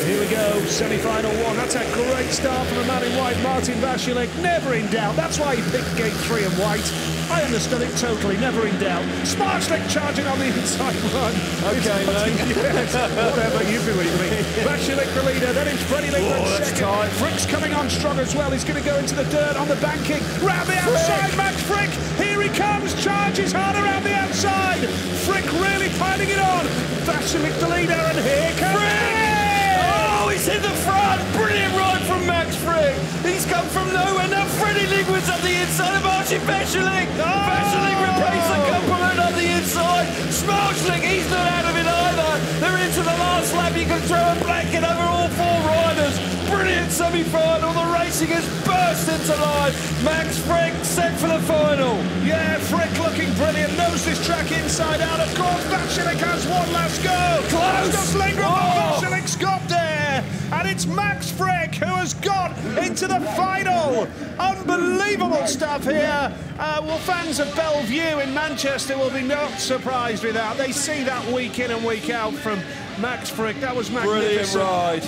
Here we go, semi-final one. That's a great start from the man in white, Martin Vasilek. Never in doubt. That's why he picked gate 3 in white. I understood it totally, never in doubt. Sparchlik charging on the inside run. Okay, mate. Yes, whatever, you believe me. Vasilek the leader, then it's Freddie Lingland second. Frick's coming on strong as well. He's going to go into the dirt on the banking. Round the outside, Max Frick. Here he comes, charges hard around the outside. Frick really piling it on. Vasilek the leader, and here comes Frick! Oh, he's in the front. Brilliant ride from Max Frick. He's come from nowhere. Now Freddie Lingland's at the inside of Martin Vasilek. Vasilek replaces the compliment on the inside. Sparchlik, he's not out of it either. They're into the last lap. You can throw a blanket over all 4 riders. Brilliant semi-final. The racing has burst into life. Max Frick set for the final. Yeah, Frick looking brilliant. Knows this track inside out. Of course, Vasilek has one last go. Close. Just lingering, but Vasilek's got there. And it's Max Frick who has got into the final. Unbelievable stuff here. Well, fans of Bellevue in Manchester will be not surprised with that. They see that week in and week out from Max Frick. That was magnificent. Brilliant ride.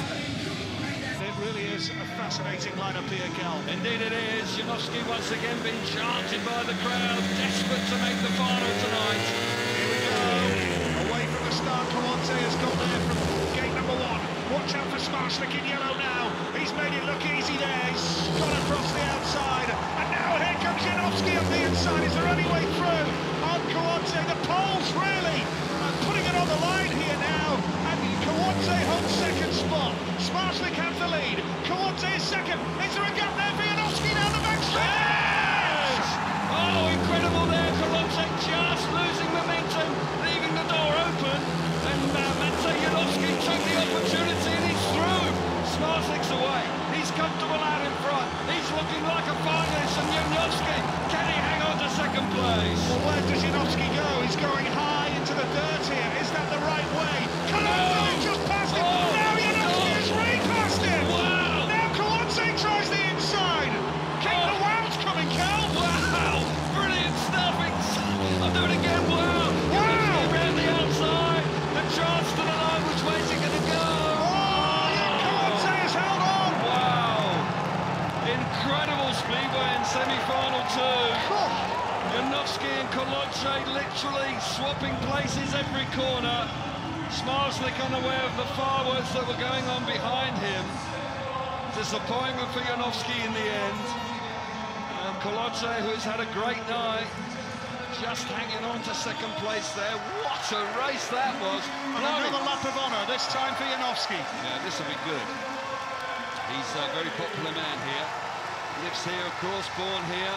It really is a fascinating lineup here, Cal. Indeed it is. Janowski once again being chanted by the crowd, desperate to make the final tonight. Here we go. Away from the start, Kawante has got there from gate number 1. Watch out for Sparchlik in yellow now. He's made it look easy there. He's gone across the outside. And now here comes Janowski on the inside. Is there any way through? On Kawante, the poles really putting it on the line here now. And Kawante holds second spot. Sparchlik has the lead. Kawante is second. Is there a gap there for Janowski down the back straight? Yes! Oh, incredible there. Kawante just losing momentum, leaving the door open. And Matvey Janowski took the opportunity and he's through. Sparchlik's away. He's comfortable out in front. He's looking like a finalist. And Janowski, can he hang on to second place? Well, where does Janowski go? He's going high into the dirt here. Is that the right way? Kawante just passed him. Now Janowski has re-passed him. Wow! Now Kawante tries the inside. Keep the wows coming, Cal. Wow! Brilliant stuff. I'll do it again. Wow! Wow! Around the outside. The chance to the line was waiting to go. Kawante has held on. Wow! Incredible speedway in semi-final 2. Janowski and Koloce literally swapping places every corner. Sparchlik unaware of the fireworks that were going on behind him. Disappointment for Janowski in the end. And Koloce, who's had a great night, just hanging on to second place there. What a race that was. Another lap of honour, this time for Janowski. Yeah, this will be good. He's a very popular man here. Lives here, of course, born here.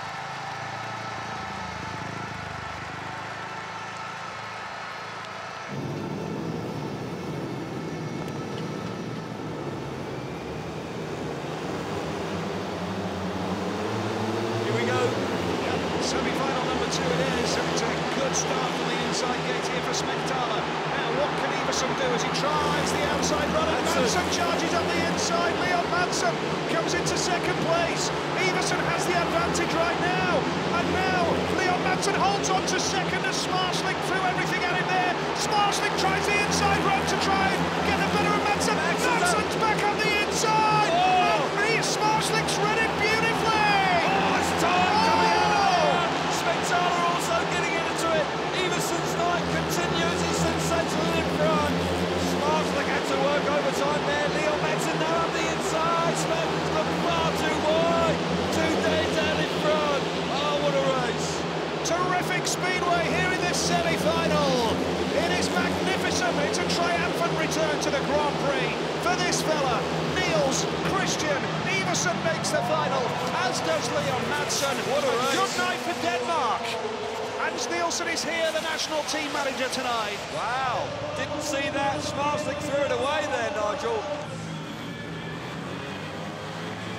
Semi-final number 2 it is, and it's a good start from the inside gate here for Smektala. Now, what can Iversen do as he tries the outside run? And Madsen charges up the inside. Leon Madsen comes into second place. Iversen has the advantage right now. And now, Leon Madsen holds on to second as Sparchlik threw everything at him there. Sparchlik tries the inside run to try and get the better of Madsen. Madsen's back on the inside. Oh. And Sparchlik's read it beautifully. Oh, it's time coming out. Smektala also getting into it. Iversen's night continues. He's sensational in front. Sparchlik had to work overtime there. Leon Madsen now on the inside. Smektala's look far too wide. 2 days down in front. Oh, what a race. Terrific speedway here in this semi-final. It is magnificent. It's a triumphant return to the Grand Prix for this fella. Niels Christian Iversen makes the final, as does Leon Madsen. What a race. Good night for Denmark. Hans Nielsen is here, the national team manager tonight. Wow, didn't see that. Sparchlik threw it away there, Nigel.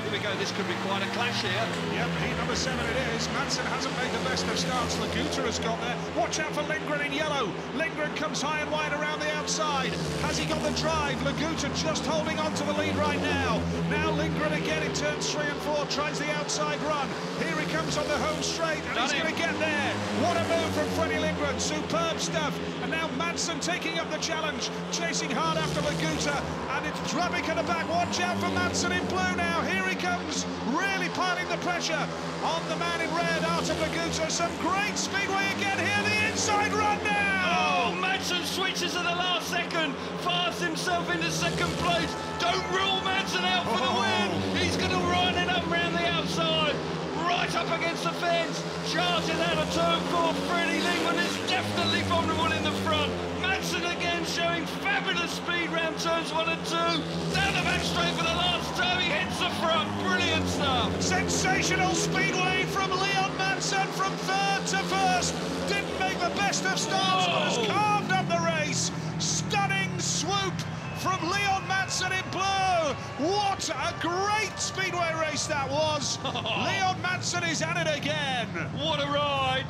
Here we go, this could be quite a clash here. Yep, heat number 7 it is. Madsen hasn't made the best of starts. Laguta has got there. Watch out for Lindgren in yellow. Lindgren comes high and wide around the outside. Has he got the drive? Laguta just holding on to the lead right now. Now Lindgren again in turns 3 and 4, tries the outside run. Here he comes on the home straight, and he's going to get there. What a move from Freddie Lindgren. Superb stuff. And now Madsen taking up the challenge, chasing hard after Laguta, and it's Drabik at the back. Watch out for Madsen in blue now. Here he comes, really piling the pressure on the man in red, Artem Laguta. Some great speedway again here, the inside run now! Oh, Madsen switches at the last second, fast himself into second place. Don't rule Madsen out for the win. He's going to run it up around the outside, right up against the fence, charging out of turn 4. Freddie Lindgren is definitely vulnerable in the front. Madsen again showing fabulous speed round turns 1 and 2. Down the back straight for the last time, he hits the front. Brilliant stuff. Sensational speedway from Leon Madsen from 3rd to 1st. Didn't make the best of starts, but has carved up the race. Stunning swoop from Leon Madsen in blue. What a great speedway race that was. Leon Madsen is at it again. What a ride.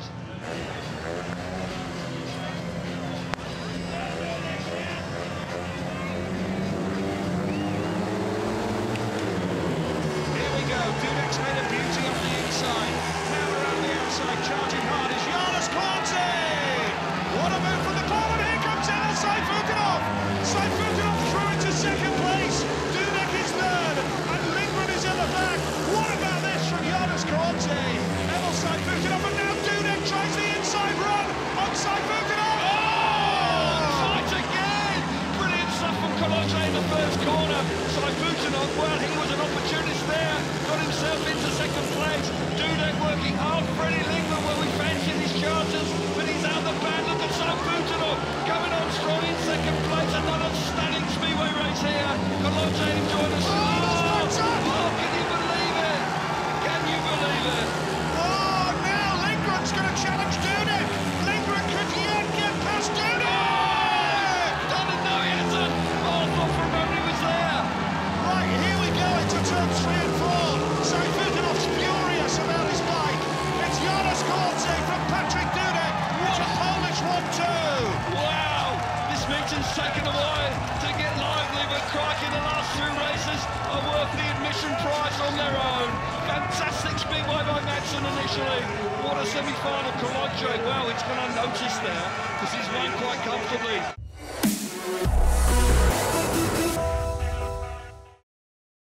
Dudek's made a beauty off the inside. Now around the outside, charging hard is Jonas Korte. What a move from the pole, and here comes Emil Sayfutinov. Sayfutinov through into second place. Dudek is 3rd, and Lindgren is in the back. What about this from Jonas Korte? Emil Sayfutinov, and now Dudek tries the inside run on Sayfutinov. Oh! Tight again! Brilliant stuff from Kolodze in the first corner. Sayfutinov, well, he was an opportunist there. Got himself into second place. Dudek working hard. Freddie Lindgren, well, we fancied his chances, but he's out the back. Look at Sayfutinov coming on strong in second place. Another stunning speedway race here. Kolodze enjoying the Oh, can you believe it? Can you believe it? Oh, now Lindgren's going to challenge Dudek. Lindgren could yet get past Dudek. Doesn't know he hasn't. Oh, I thought for a moment he was there. Right, here we go into turns 3 and 4. Sayfutinov's furious about his bike. It's Jonas Korte from Patrick Dudek. It's a Polish 1-2. Wow, this meeting's taken a while to get lively, but crikey, the last 2 races are worth the admission price on their own. Fantastic speedway by Madsen initially. What a semi-final. Kolodze, well, it's gone unnoticed there because he's won quite comfortably.